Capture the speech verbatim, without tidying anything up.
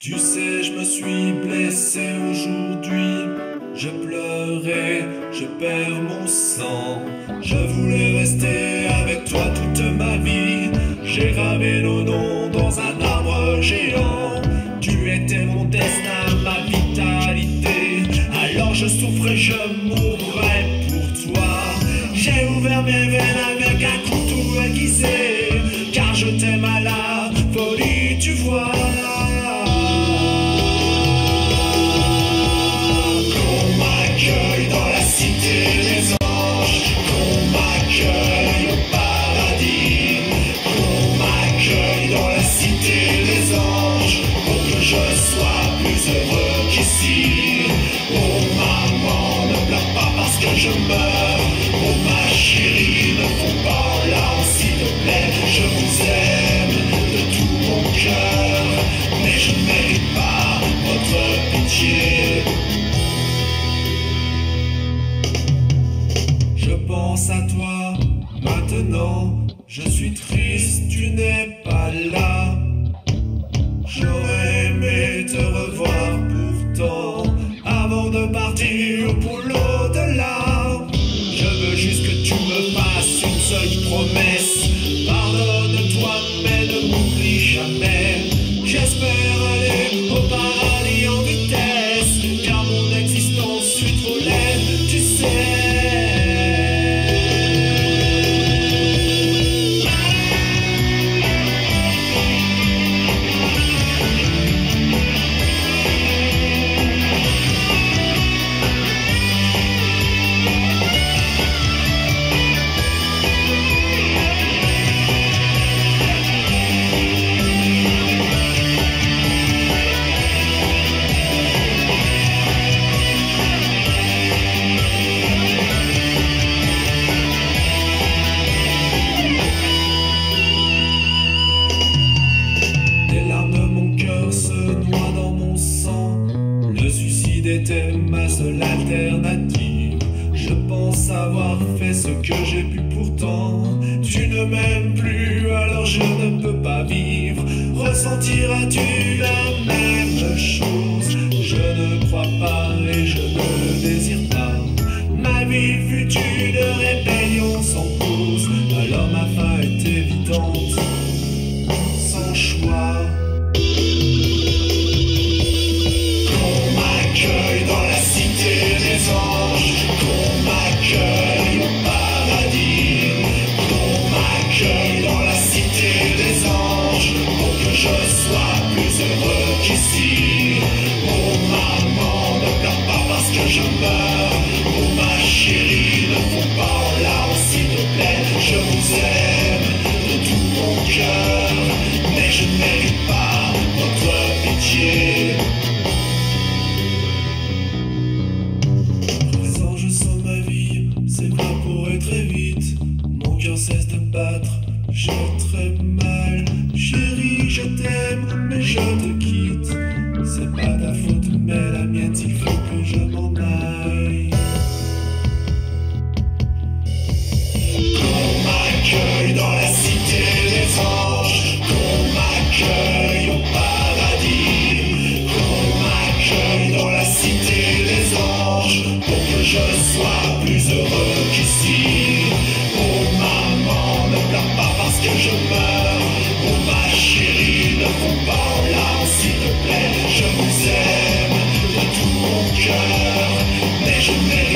Tu sais, je me suis blessé aujourd'hui. Je pleurais, je perds mon sang. Je voulais rester avec toi toute ma vie. J'ai gravé nos noms dans un arbre géant. Tu étais mon destin, ma vitalité. Alors je souffrais, je mourrais pour toi. J'ai ouvert mes veines avec un couteau aiguisé, car je t'aime à la folie, tu vois. Je sois plus heureux qu'ici. Oh maman, ne pleure pas parce que je meurs. Oh ma chérie, ne fous pas en larmes s'il te plaît. Je vous aime de tout mon cœur, mais je ne mérite pas votre pitié. Je pense à toi maintenant. Je suis triste, tu n'es pas là. J'aurais aimé te revoir pourtant avant de partir pour l'au-delà. Je veux juste que tu me fasses une seule promesse. Pardonne-toi mais ne m'oublie jamais. J'espère aller au paradis en vitesse, car mon existence suit trop laide, tu sais. C'était ma seule alternative. Je pense avoir fait ce que j'ai pu pourtant. Tu ne m'aimes plus, alors je ne peux pas vivre. Ressentiras-tu la même chose? Je ne crois pas et je ne désire pas. Ma vie fut une rébellion sans cause. Alors ma fin est évidente, sans choix. Je sois plus heureux qu'ici. Oh maman, ne pleure pas parce que je meurs. Oh ma chérie, ne fous pas en larmes s'il te plaît. Je vous aime de tout mon cœur, mais je ne mérite pas votre pitié. À présent je sens ma vie s'évaporer très vite. Mon cœur cesse de battre, j'ai très mal. Chérie, je t'aime, mais je te quitte. C'est pas ta faute, mais la mienne, s'il faut que je m'en aille. Qu'on m'accueille dans la cité des anges, qu'on m'accueille au paradis, qu'on m'accueille dans la cité des anges, pour que je sois plus heureux qu'ici. Oh maman, ne pleure pas parce que je meurs. Oh ma chérie, ne fous pas en larmes s'il te plaît. Je vous aime de tout mon cœur, mais je n'ai